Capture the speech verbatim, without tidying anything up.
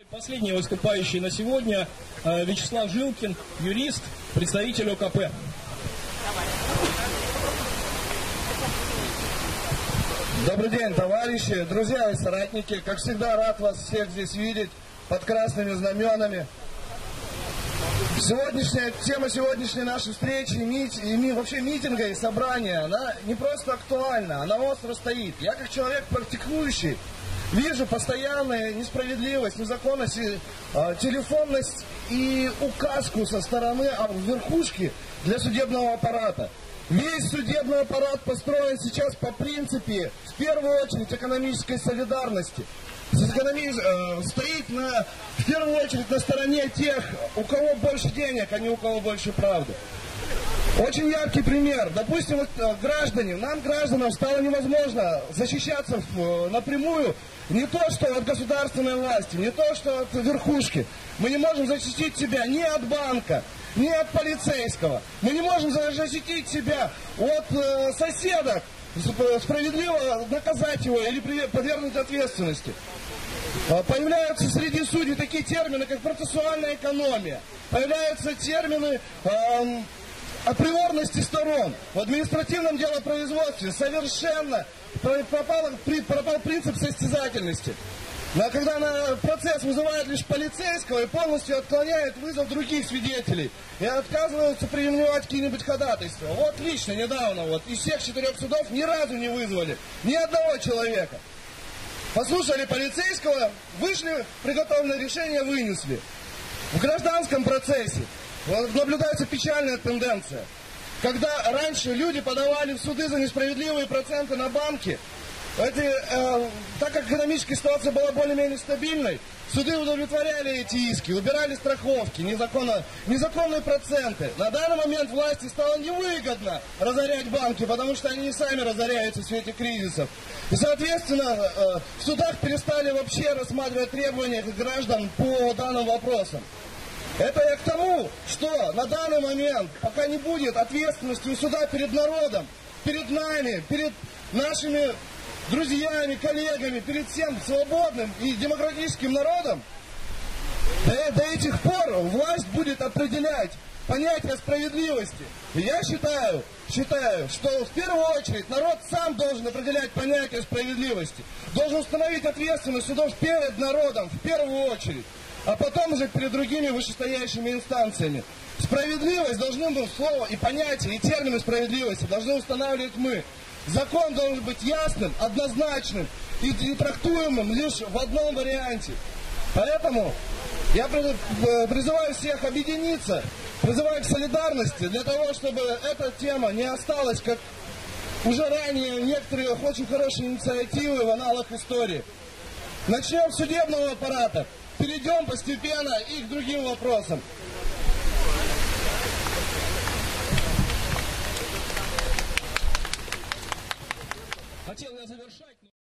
Последний выступающий на сегодня Вячеслав Жилкин, юрист, представитель ОКП. Добрый день, товарищи, друзья и соратники. Как всегда, рад вас всех здесь видеть под красными знаменами. Сегодняшняя тема сегодняшней нашей встречи, мит, и ми, вообще митинга и собрания, она не просто актуальна, она остро стоит. Я как человек практикующий вижу постоянную несправедливость, незаконность, э, телефонность и указку со стороны а, верхушки для судебного аппарата. Весь судебный аппарат построен сейчас по принципе, в первую очередь, экономической солидарности. Экономи... Э, стоит на, в первую очередь на стороне тех, у кого больше денег, а не у кого больше правды. Очень яркий пример. Допустим, вот, э, граждане, нам, гражданам, стало невозможно защищаться э, напрямую не то, что от государственной власти, не то, что от верхушки. Мы не можем защитить себя ни от банка, ни от полицейского. Мы не можем защитить себя от э, соседа, справедливо наказать его или подвергнуть ответственности. Появляются среди судей такие термины, как процессуальная экономия. Появляются термины э, априорности сторон. В административном делопроизводстве совершенно пропал, пропал принцип состязательности. Но когда на процесс вызывают лишь полицейского и полностью отклоняют вызов других свидетелей и отказываются принимать какие-нибудь ходатайства. Вот лично недавно вот из всех четырех судов ни разу не вызвали ни одного человека. Послушали полицейского, вышли, приготовленное решение вынесли. В гражданском процессе наблюдается печальная тенденция. Когда раньше люди подавали в суды за несправедливые проценты на банки, эти, э, так как экономическая ситуация была более-менее стабильной, суды удовлетворяли эти иски, убирали страховки, незаконно, незаконные проценты. На данный момент власти стало невыгодно разорять банки, потому что они и сами разоряются в свете кризисов. И, соответственно, э, в судах перестали вообще рассматривать требования граждан по данным вопросам. Это я к тому, что на данный момент, пока не будет ответственности у суда перед народом, перед нами, перед нашими друзьями, коллегами, перед всем свободным и демократическим народом, до, до этих пор власть будет определять понятие справедливости. И я считаю, считаю, что в первую очередь народ сам должен определять понятие справедливости, должен установить ответственность судов перед народом в первую очередь, а потом уже перед другими вышестоящими инстанциями. Справедливость должны быть слово и понятие, и термины справедливости должны устанавливать мы. Закон должен быть ясным, однозначным и, и трактуемым лишь в одном варианте. Поэтому я призываю всех объединиться, призываю к солидарности для того, чтобы эта тема не осталась, как уже ранее некоторые очень хорошие инициативы в аналог истории. Начнем с судебного аппарата, перейдем постепенно и к другим вопросам.